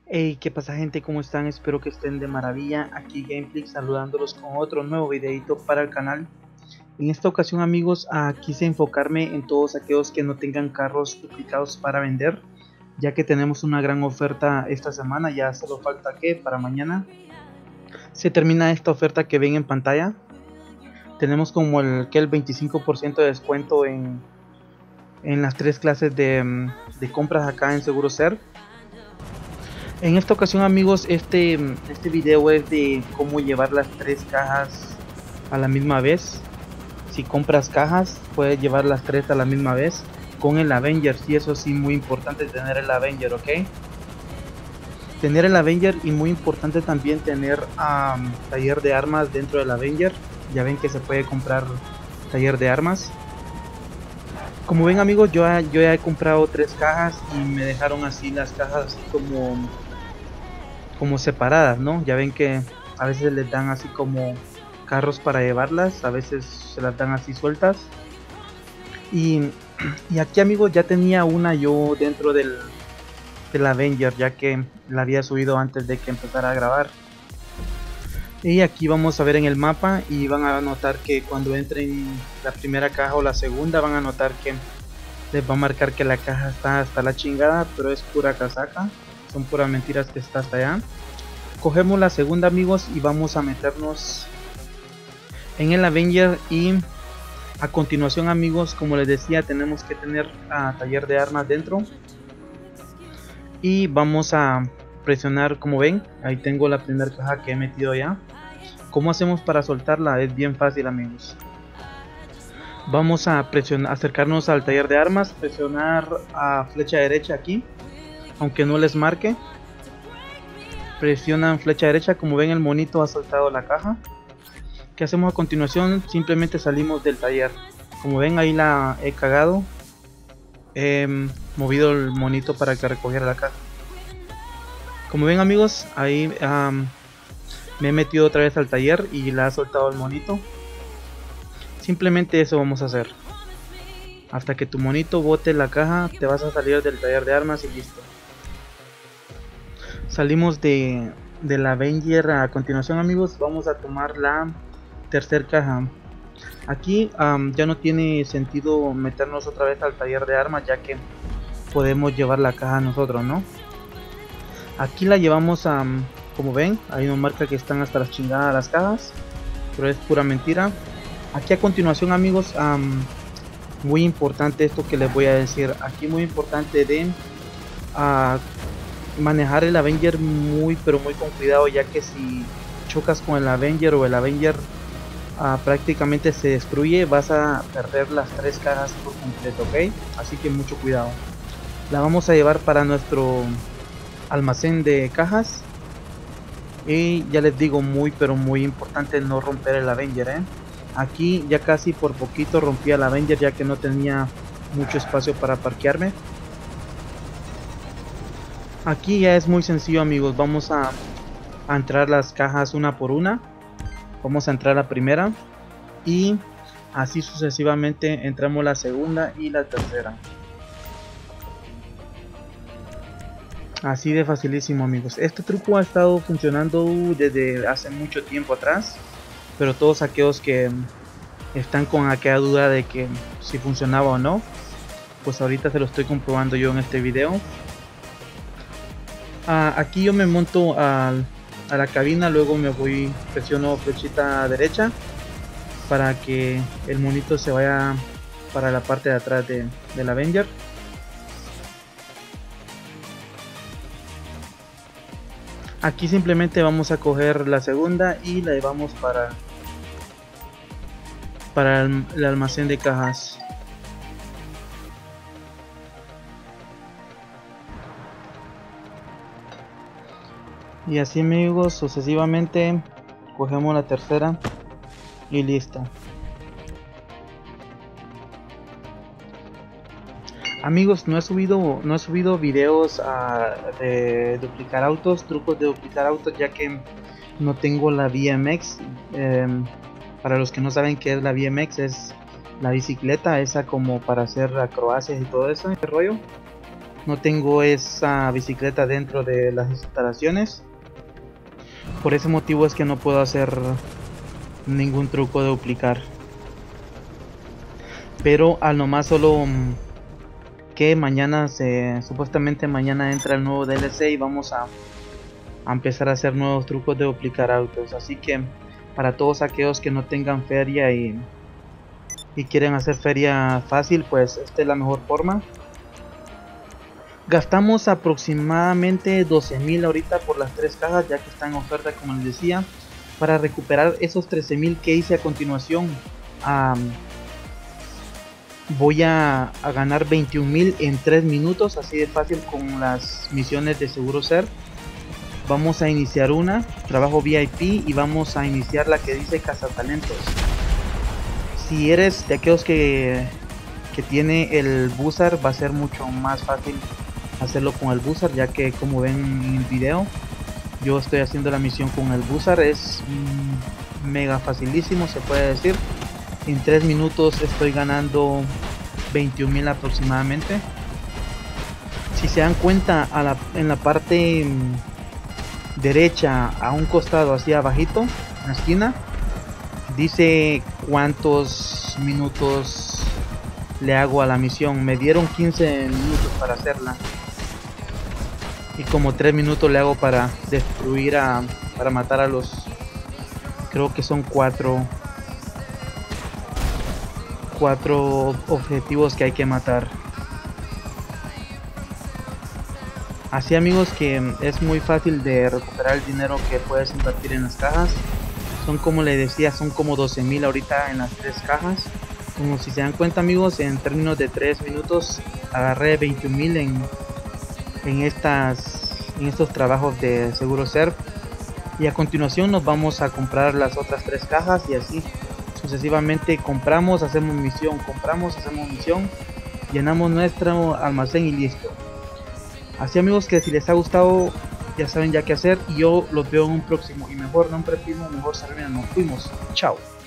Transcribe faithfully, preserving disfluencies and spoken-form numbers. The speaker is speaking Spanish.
Hey, ¿qué pasa gente? ¿Cómo están? Espero que estén de maravilla. Aquí Gameflix saludándolos con otro nuevo videito para el canal. En esta ocasión amigos, ah, quise enfocarme en todos aquellos que no tengan carros duplicados para vender, ya que tenemos una gran oferta esta semana. Ya solo falta que para mañana se termina esta oferta que ven en pantalla. Tenemos como el que el veinticinco por ciento de descuento en, en las tres clases de, de compras acá en SeguroSer. En esta ocasión amigos, este, este video es de cómo llevar las tres cajas a la misma vez. Si compras cajas, puedes llevar las tres a la misma vez con el Avenger. Y eso sí, muy importante tener el Avenger, ¿ok? Tener el Avenger y muy importante también tener um, taller de armas dentro del Avenger. Ya ven que se puede comprar taller de armas. Como ven amigos, yo, yo ya he comprado tres cajas y me dejaron así las cajas así como... como separadas, ¿no? Ya ven que a veces les dan así como carros para llevarlas, a veces se las dan así sueltas. Y, y aquí amigos ya tenía una yo dentro del, del Avenger, ya que la había subido antes de que empezara a grabar. Y aquí vamos a ver en el mapa y van a notar que cuando entren la primera caja o la segunda van a notar que les va a marcar que la caja está hasta la chingada, pero es pura casaca. Son puras mentiras que está hasta allá. Cogemos la segunda amigos y vamos a meternos en el Avenger. Y a continuación amigos, como les decía, tenemos que tener a taller de armas dentro. Y vamos a presionar, como ven, ahí tengo la primera caja que he metido ya. ¿Cómo hacemos para soltarla? Es bien fácil amigos. Vamos a presionar, acercarnos al taller de armas, presionar a flecha derecha aquí, aunque no les marque. Presionan flecha derecha, como ven el monito ha soltado la caja. ¿Qué hacemos a continuación? Simplemente salimos del taller. Como ven ahí la he cagado, he movido el monito para que recogiera la caja. Como ven amigos, ahí um, me he metido otra vez al taller y la ha soltado el monito. Simplemente eso vamos a hacer. Hasta que tu monito bote la caja, te vas a salir del taller de armas y listo. Salimos de, de la Avenger. A continuación amigos, vamos a tomar la tercera caja. Aquí um, ya no tiene sentido meternos otra vez al taller de armas, ya que podemos llevar la caja nosotros, ¿no? Aquí la llevamos a, um, como ven, ahí nos marca que están hasta las chingadas las cajas, pero es pura mentira. Aquí a continuación amigos, um, muy importante esto que les voy a decir. Aquí muy importante de uh, manejar el Avenger muy pero muy con cuidado, ya que si chocas con el Avenger o el Avenger uh, prácticamente se destruye, vas a perder las tres cajas por completo, ok, así que mucho cuidado. La vamos a llevar para nuestro almacén de cajas y ya les digo, muy pero muy importante no romper el Avenger, ¿eh? Aquí ya casi por poquito rompía el Avenger, ya que no tenía mucho espacio para parquearme. Aquí ya es muy sencillo amigos, vamos a, a entrar las cajas una por una. Vamos a entrar la primera y así sucesivamente entramos la segunda y la tercera. Así de facilísimo amigos. Este truco ha estado funcionando desde hace mucho tiempo atrás, pero todos aquellos que están con aquella duda de que si funcionaba o no, pues ahorita se lo estoy comprobando yo en este video. Ah, aquí yo me monto a, a la cabina, luego me voy, presiono flechita derecha para que el monito se vaya para la parte de atrás de, del Avenger. Aquí simplemente vamos a coger la segunda y la llevamos para, para el, el almacén de cajas. Y así amigos, sucesivamente cogemos la tercera y listo. Amigos, no he subido no he subido videos uh, de duplicar autos, trucos de duplicar autos, ya que no tengo la B M X. Eh, para los que no saben qué es la B M X, es la bicicleta esa como para hacer acrobacias y todo eso, ese rollo. no tengo esa bicicleta dentro de las instalaciones. Por ese motivo es que no puedo hacer ningún truco de duplicar. Pero al nomás solo que mañana se supuestamente mañana entra el nuevo D L C y vamos a, a empezar a hacer nuevos trucos de duplicar autos. Así que para todos aquellos que no tengan feria y, y quieren hacer feria fácil, pues esta es la mejor forma. Gastamos aproximadamente doce mil ahorita por las tres cajas, ya que están en oferta, como les decía. Para recuperar esos trece mil que hice a continuación, um, voy a, a ganar veintiún mil en tres minutos, así de fácil, con las misiones de Seguro Ser. Vamos a iniciar una, trabajo V I P, y vamos a iniciar la que dice Cazatalentos. Si eres de aquellos que, que tiene el Buzzard, va a ser mucho más fácil hacerlo con el Buzzard, ya que como ven en el video, yo estoy haciendo la misión con el Buzzard. Es mm, mega facilísimo, se puede decir. En tres minutos estoy ganando veintiún mil aproximadamente. Si se dan cuenta, a la, en la parte mmm, derecha, a un costado, hacia abajito, en la esquina, dice cuántos minutos le hago a la misión. Me dieron quince minutos para hacerla, y como tres minutos le hago para destruir a, para matar a los, creo que son cuatro cuatro objetivos que hay que matar. Así, amigos, que es muy fácil de recuperar el dinero que puedes invertir en las cajas. Son, como les decía, son como doce mil ahorita en las tres cajas. Como si se dan cuenta, amigos, en términos de tres minutos agarré veintiún mil en, en, estas, en estos trabajos de Seguro Ser. Y a continuación nos vamos a comprar las otras tres cajas, y así sucesivamente. Compramos, hacemos misión, compramos, hacemos misión, llenamos nuestro almacén y listo. Así, amigos, que si les ha gustado, ya saben ya qué hacer, y yo los veo en un próximo y mejor nombre primo, mejor salida. Nos fuimos, chao.